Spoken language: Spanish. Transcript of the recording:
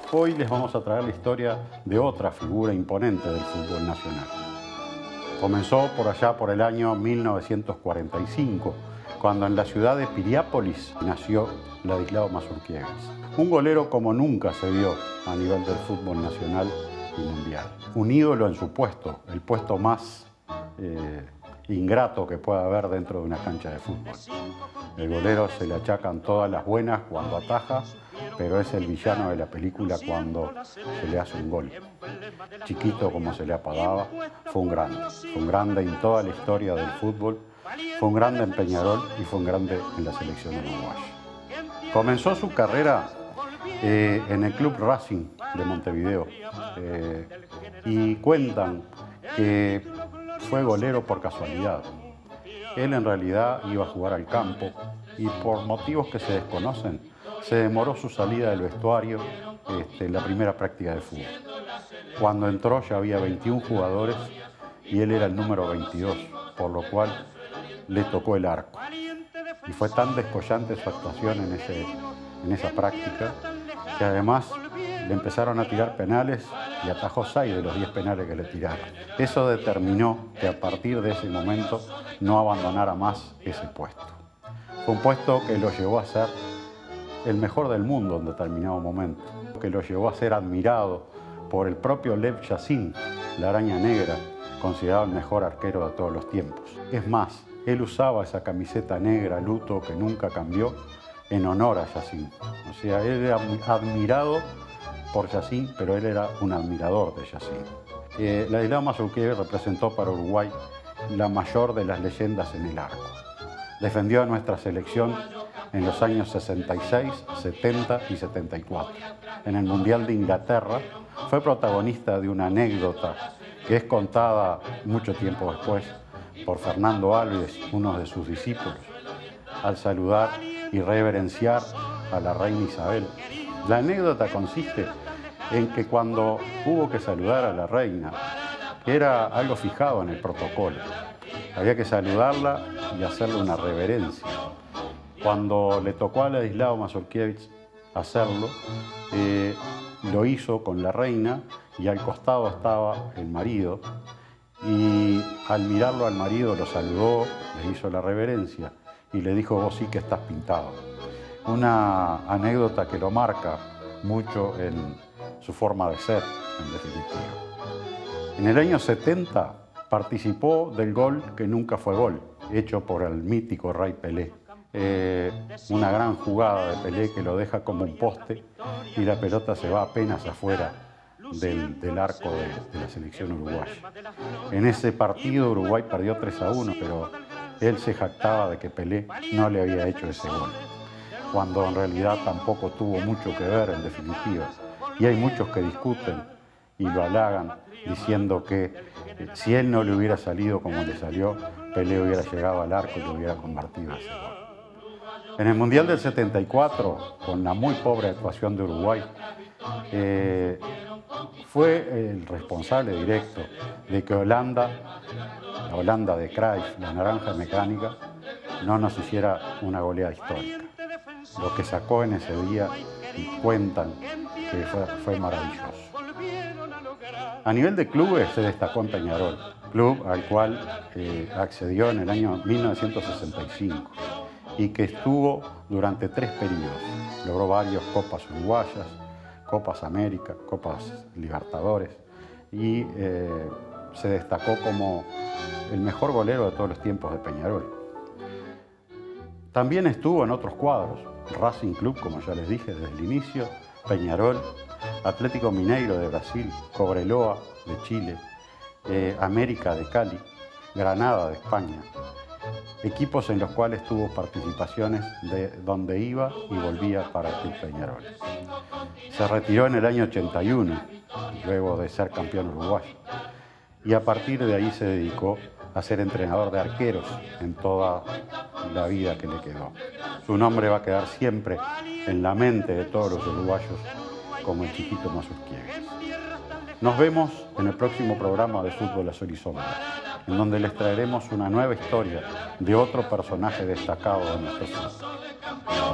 Hoy les vamos a traer la historia de otra figura imponente del fútbol nacional. Comenzó por allá por el año 1945, cuando en la ciudad de Piriápolis nació Ladislao Mazurkiewicz. Un golero como nunca se vio a nivel del fútbol nacional y mundial. Un ídolo en su puesto, el puesto más ingrato que pueda haber dentro de una cancha de fútbol. El golero se le achacan todas las buenas cuando ataja, pero es el villano de la película cuando se le hace un gol. Chiquito como se le apagaba, fue un grande en toda la historia del fútbol, fue un grande en Peñarol y fue un grande en la selección uruguaya. Comenzó su carrera en el Club Racing de Montevideo y cuentan que fue golero por casualidad. Él en realidad iba a jugar al campo y por motivos que se desconocen se demoró su salida del vestuario en la primera práctica de fútbol. Cuando entró ya había 21 jugadores y él era el número 22, por lo cual le tocó el arco. Y fue tan descollante su actuación en esa práctica que además le empezaron a tirar penales y atajó 6 de los 10 penales que le tiraron. Eso determinó que a partir de ese momento no abandonara más ese puesto. Fue un puesto que lo llevó a ser el mejor del mundo en determinado momento, que lo llevó a ser admirado por el propio Lev Yashin, la araña negra, considerado el mejor arquero de todos los tiempos. Es más, él usaba esa camiseta negra luto que nunca cambió en honor a Yashin. O sea, él era admirado por Yashin, pero él era un admirador de Yashin. Ladislao Mazurkiewicz representó para Uruguay la mayor de las leyendas en el arco. Defendió a nuestra selección en los años 66, 70 y 74. En el Mundial de Inglaterra fue protagonista de una anécdota que es contada mucho tiempo después por Fernando Alves, uno de sus discípulos, al saludar y reverenciar a la reina Isabel. La anécdota consiste en que cuando hubo que saludar a la reina, era algo fijado en el protocolo. Había que saludarla y hacerle una reverencia. Cuando le tocó a Ladislao Mazurkiewicz hacerlo, lo hizo con la reina y al costado estaba el marido. Y al mirarlo al marido lo saludó, le hizo la reverencia y le dijo: vos sí que estás pintado. Una anécdota que lo marca mucho en su forma de ser, en definitiva. En el año 70 participó del gol que nunca fue gol, hecho por el mítico Rey Pelé. Una gran jugada de Pelé que lo deja como un poste y la pelota se va apenas afuera del arco de la selección uruguaya. En ese partido Uruguay perdió 3-1, pero él se jactaba de que Pelé no le había hecho ese gol, cuando en realidad tampoco tuvo mucho que ver en definitiva. Y hay muchos que discuten y lo halagan diciendo que si él no le hubiera salido como le salió, Pelé hubiera llegado al arco y lo hubiera convertido en ese gol. En el Mundial del 74, con la muy pobre actuación de Uruguay, fue el responsable directo de que la Holanda de Cruyff, la naranja mecánica, no nos hiciera una goleada histórica. Lo que sacó en ese día, cuentan que fue maravilloso. A nivel de clubes se destacó en Peñarol, club al cual accedió en el año 1965 y que estuvo durante 3 periodos. Logró varias Copas Uruguayas, Copas América, Copas Libertadores y se destacó como el mejor golero de todos los tiempos de Peñarol. También estuvo en otros cuadros, Racing Club, como ya les dije desde el inicio, Peñarol, Atlético Mineiro de Brasil, Cobreloa de Chile, América de Cali, Granada de España, equipos en los cuales tuvo participaciones de donde iba y volvía para el Club Peñarol. Se retiró en el año 81, luego de ser campeón uruguayo, y a partir de ahí se dedicó a ser entrenador de arqueros en toda la vida que le quedó. Su nombre va a quedar siempre en la mente de todos los uruguayos como el chiquito Mazurkiewicz. Nos vemos en el próximo programa de Fútbol a Sol y Sombra, en donde les traeremos una nueva historia de otro personaje destacado de nuestro fútbol.